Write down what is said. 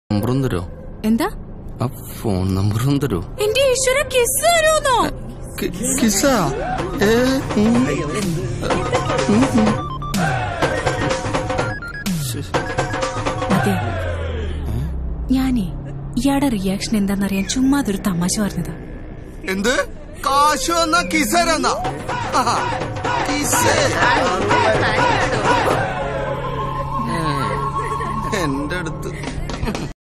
നമ്പറും തരോ? എന്താ? ആ ഫോൺ നമ്പറും തരോ? എന്റെ ഈശ്വര, കിസ് തരുന്നോ? കിസാ? അതെ, ഞാനേ ഇയാടെ റിയാക്ഷൻ എന്താന്നറിയാൻ ചുമ്മാ അതൊരു തമാശ പറഞ്ഞതാ. എന്ത്? കാശ് വന്നാ കിസരെന്നാ? എന്റെ അടുത്ത്